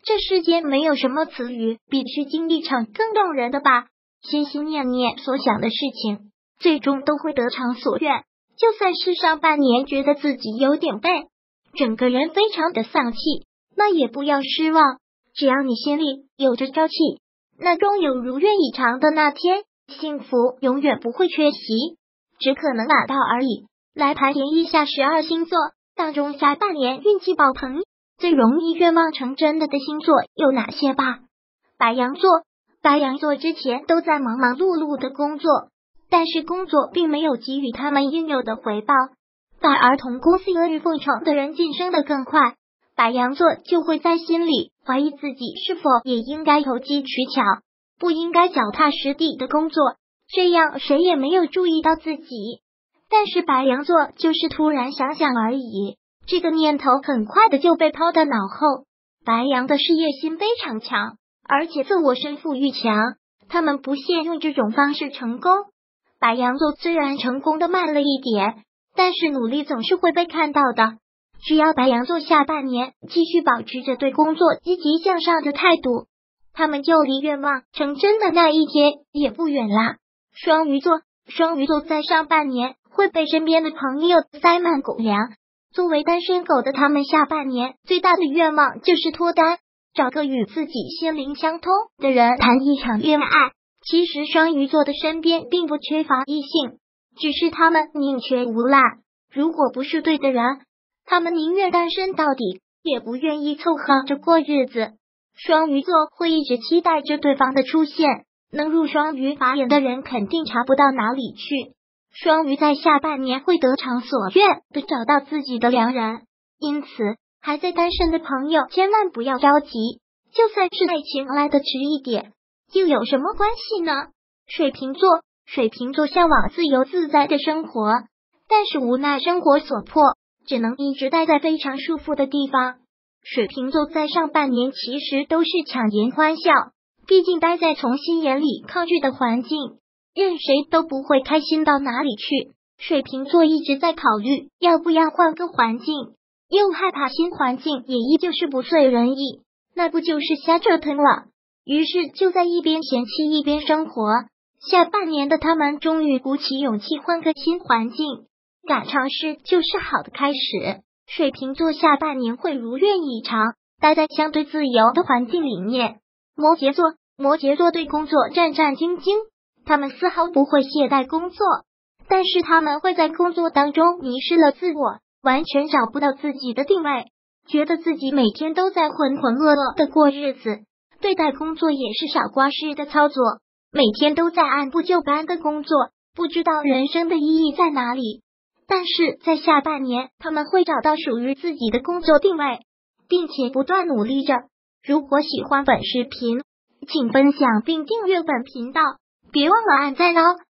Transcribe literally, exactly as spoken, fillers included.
这世间没有什么词语比去经一场更动人的吧。心心念念所想的事情，最终都会得偿所愿。就算是上半年觉得自己有点背，整个人非常的丧气，那也不要失望。只要你心里有着朝气，那终有如愿以偿的那天。幸福永远不会缺席，只可能晚到而已。来盘点一下十二星座当中下半年运气爆棚、最容易愿望成真的的星座有哪些吧。白羊座，白羊座之前都在忙忙碌碌的工作，但是工作并没有给予他们应有的回报，反而同公司阿谀奉承的人晋升得更快，白羊座就会在心里怀疑自己是否也应该投机取巧，不应该脚踏实地的工作，这样谁也没有注意到自己。但是白羊座就是突然想想而已，这个念头很快的就被抛到脑后。白羊的事业心非常强，而且自我身负欲强，他们不屑用这种方式成功。白羊座虽然成功的慢了一点，但是努力总是会被看到的。只要白羊座下半年继续保持着对工作积极向上的态度，他们就离愿望成真的那一天也不远啦。双鱼座，双鱼座在上半年会被身边的朋友塞满狗粮。作为单身狗的他们，下半年最大的愿望就是脱单，找个与自己心灵相通的人谈一场恋爱。其实双鱼座的身边并不缺乏异性，只是他们宁缺毋滥。如果不是对的人，他们宁愿单身到底，也不愿意凑合着过日子。双鱼座会一直期待着对方的出现，能入双鱼法眼的人肯定差不到哪里去。双鱼在下半年会得偿所愿的找到自己的良人，因此还在单身的朋友千万不要着急，就算是爱情来得迟一点，又有什么关系呢？水瓶座，水瓶座向往自由自在的生活，但是无奈生活所迫，只能一直待在非常舒服的地方。水瓶座在上半年其实都是强颜欢笑，毕竟待在从心眼里抗拒的环境，任谁都不会开心到哪里去。水瓶座一直在考虑要不要换个环境，又害怕新环境也依旧是不遂人意，那不就是瞎折腾了。于是就在一边嫌弃一边生活。下半年的他们终于鼓起勇气换个新环境，敢尝试就是好的开始。水瓶座下半年会如愿以偿，待在相对自由的环境里面。摩羯座，摩羯座对工作战战兢兢，他们丝毫不会懈怠工作，但是他们会在工作当中迷失了自我，完全找不到自己的定位，觉得自己每天都在浑浑噩噩的过日子，对待工作也是傻瓜式的操作，每天都在按部就班的工作，不知道人生的意义在哪里。但是在下半年，他们会找到属于自己的工作定位，并且不断努力着。如果喜欢本视频，请分享并订阅本频道，别忘了按赞哦。